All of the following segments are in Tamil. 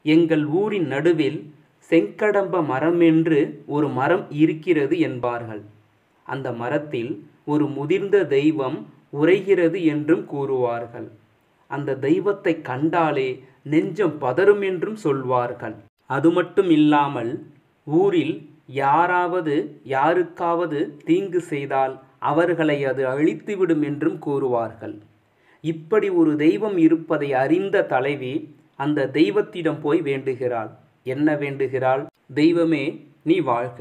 எங்கள் ஊரின் நடுவில் செங்கடம்ப மரமென்று ஒரு மரம் இருக்கிறது என்பார்கள். அந்த மரத்தில் ஒரு முதிர்ந்த தெய்வம் உறைகிறது என்றும் கூறுவார்கள். அந்த தெய்வத்தை கண்டாலே நெஞ்சம் பதறும் என்றும் சொல்வார்கள். அது மட்டும் இல்லாமல் ஊரில் யாராவது யாருக்காவது தீங்கு செய்தால் அவர்களை அது அழித்துவிடும் என்றும் கூறுவார்கள். இப்படி ஒரு தெய்வம் இருப்பதை அறிந்த தலைவி அந்த தெய்வத்திடம் போய் வேண்டுகிறாள். என்ன வேண்டுகிறாள்? தெய்வமே, நீ வாழ்க,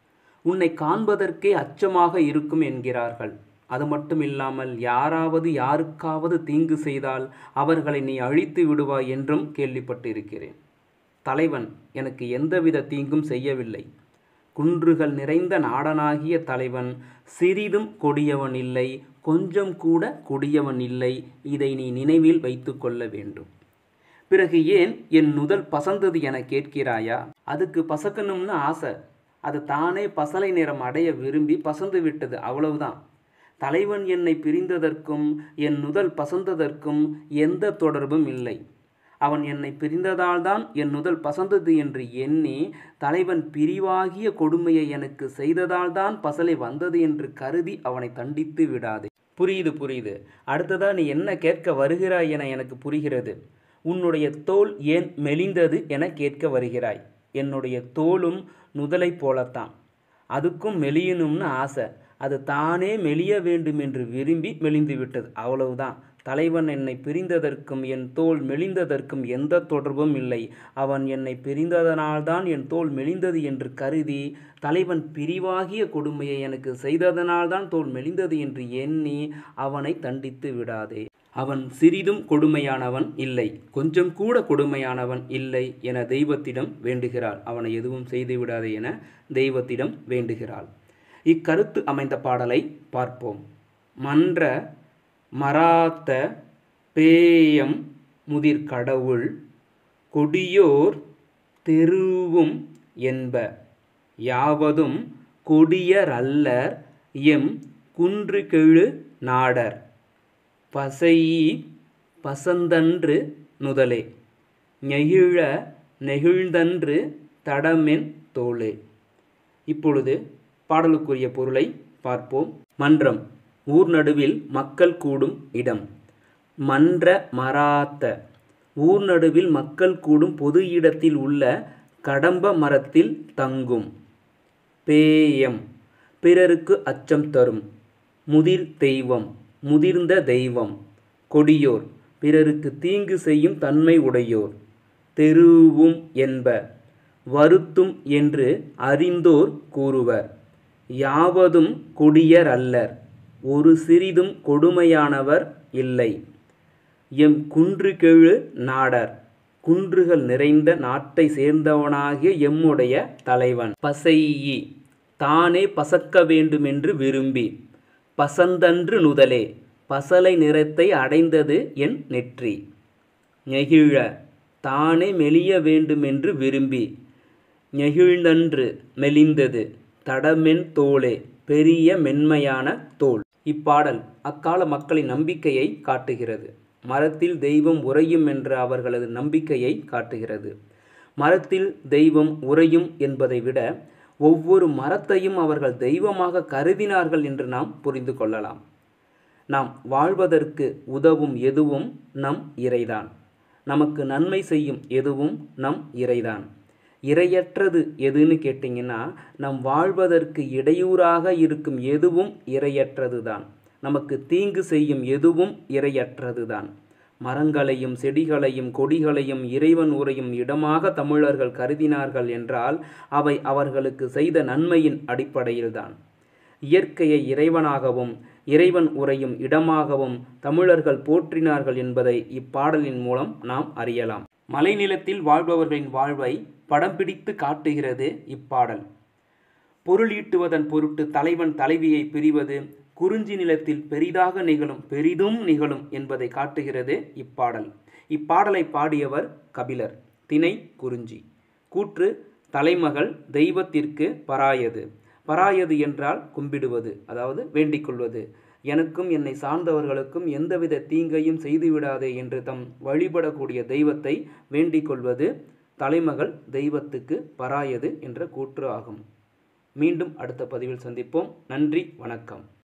உன்னை காண்பதற்கே அச்சமாக இருக்கும் என்கிறார்கள். அது மட்டும் இல்லாமல் யாராவது யாருக்காவது தீங்கு செய்தால் அவர்களை நீ அழித்து விடுவாய் என்றும் கேள்விப்பட்டிருக்கிறேன். தலைவன் எனக்கு எந்தவித தீங்கும் செய்யவில்லை. குன்றுகள் நிறைந்த நாடனாகிய தலைவன் சிறிதும் கொடியவன் இல்லை, கொஞ்சம் கூட கொடியவன் இல்லை. இதை நீ நினைவில் வைத்து கொள்ள வேண்டும். பிறகு ஏன் என் நுதல் பசந்தது என கேட்கிறாயா? அதுக்கு பசக்கணும்னு ஆசை. அது தானே பசலை நிறம் அடைய விரும்பி பசந்து விட்டது, அவ்வளவுதான். தலைவன் என்னை பிரிந்ததற்கும் என் நுதல் பசந்ததற்கும் எந்த தொடர்பும் இல்லை. அவன் என்னை பிரிந்ததால்தான் என் நுதல் பசந்தது என்று எண்ணி தலைவன் பிரிவாகிய கொடுமையை எனக்கு செய்ததால்தான் பசலை வந்தது என்று கருதி அவனை தண்டித்து விடாதே. புரியுது. அடுத்ததா நீ என்ன கேட்க வருகிறாய் என எனக்கு புரிகிறது. உன்னுடைய தோல் ஏன் மெலிந்தது என கேட்க வருகிறாய். என்னுடைய தோலும் நுதலை போலத்தான். அதுக்கும் மெலியணும்னு ஆசை. அது தானே மெலிய வேண்டும் என்று விரும்பி மெலிந்து விட்டது, அவ்வளவுதான். தலைவன் என்னை பிரிந்ததற்கும் என் தோல் மெலிந்ததற்கும் எந்த தொடர்பும் இல்லை. அவன் என்னை பிரிந்ததனால்தான் என் தோல் மெலிந்தது என்று கருதி தலைவன் பிரிவாகிய கொடுமையை எனக்கு செய்ததனால்தான் தோல் மெலிந்தது என்று எண்ணி அவனை தண்டித்து விடாதே. அவன் சிறிதும் கொடுமையானவன் இல்லை, கொஞ்சம் கூட கொடுமையானவன் இல்லை என தெய்வத்திடம் வேண்டுகிறாள். அவனை எதுவும் செய்து விடாதே என தெய்வத்திடம் வேண்டுகிறாள். இக்கருத்து அமைந்த பாடலை பார்ப்போம். மன்ற மராத்த பேயம் முதிர் கடவுள் கொடியோர் தெருவும் என்ப யாவதும் கொடியரல்லர் எம் குன்றுகெழு நாடர் பசையி பசந்தன்று நுதலே நெகிழ நெகிழ்ந்தன்று தடமென் தோளே. இப்பொழுது பாடலுக்குரிய பொருளை பார்ப்போம். மன்றம், ஊர் நடுவில் மக்கள் கூடும் இடம். மன்ற மராத்த, ஊர் நடுவில் மக்கள் கூடும் பொது இடத்தில் உள்ள கடம்ப மரத்தில் தங்கும். பேயம், பிறருக்கு அச்சம் தரும். முதிர் தெய்வம், முதிர்ந்த தெய்வம். கொடியோர், பிறருக்கு தீங்கு செய்யும் தன்மை உடையோர். தெருவும் என்ப, வருத்தும் என்று அறிந்தோர் கூறுவர். யாவதும் கொடியர் அல்லர், ஒரு சிறிதும் கொடுமையானவர் இல்லை. எம் குன்றுகெழு நாடர், குன்றுகள் நிறைந்த நாட்டை சேர்ந்தவனாகிய எம்முடைய தலைவன். பசையி, தானே பசக்க வேண்டுமென்று விரும்பி. பசந்தன்று நுதலே, பசலை நிறத்தை அடைந்தது என் நெற்றி. நெகிழ, தானே மெலிய வேண்டுமென்று விரும்பி. நெகிழ்ந்தன்று, மெலிந்தது. தடமென் தோளே, பெரிய மென்மையான தோல். இப்பாடல் அக்கால மக்களின் நம்பிக்கையை காட்டுகிறது. மரத்தில் தெய்வம் உறையும் என்ற அவர்களது நம்பிக்கையை காட்டுகிறது. மரத்தில் தெய்வம் உறையும் என்பதை விட ஒவ்வொரு மரத்தையும் அவர்கள் தெய்வமாக கருதினார்கள் என்று நாம் புரிந்து கொள்ளலாம். நாம் வாழ்வதற்கு உதவும் எதுவும் நம் இறைதான். நமக்கு நன்மை செய்யும் எதுவும் நம் இறைதான். இறையற்றது எதுன்னு கேட்டிங்கன்னா, நம் வாழ்வதற்கு இடையூறாக இருக்கும் எதுவும் இறையற்றது தான். நமக்கு தீங்கு செய்யும் எதுவும் இறையற்றது தான். மரங்களையும் செடிகளையும் கொடிகளையும் இறைவன் உறையும் இடமாக தமிழர்கள் கருதினார்கள் என்றால் அவை அவர்களுக்கு செய்த நன்மையின் அடிப்படையில்தான். இயற்கையை இறைவனாகவும் இறைவன் உறையும் இடமாகவும் தமிழர்கள் போற்றினார்கள் என்பதை இப்பாடலின் மூலம் நாம் அறியலாம். மலைநிலத்தில் வாழ்பவர்களின் வாழ்வை படம் பிடித்து காட்டுகிறது இப்பாடல். பொருள் ஈட்டுவதன் பொருட்டு தலைவன் தலைவியை பிரிவது குறிஞ்சி நிலத்தில் பெரிதாக நிகழும், பெரிதும் நிகழும் என்பதை காட்டுகிறது இப்பாடல். இப்பாடலை பாடியவர் கபிலர். திணை குறிஞ்சி. கூற்று தலைமகள் தெய்வத்திற்கு பராயது. பராயது என்றால் கும்பிடுவது, அதாவது வேண்டிக் கொள்வது. எனக்கும் என்னை சார்ந்தவர்களுக்கும் எந்தவித தீங்கையும் செய்துவிடாதே என்று தம் வழிபடக்கூடிய தெய்வத்தை வேண்டிக் கொள்வது தலைமகள் தெய்வத்துக்கு பராயது என்ற கூற்று ஆகும். மீண்டும் அடுத்த பதிவில் சந்திப்போம். நன்றி, வணக்கம்.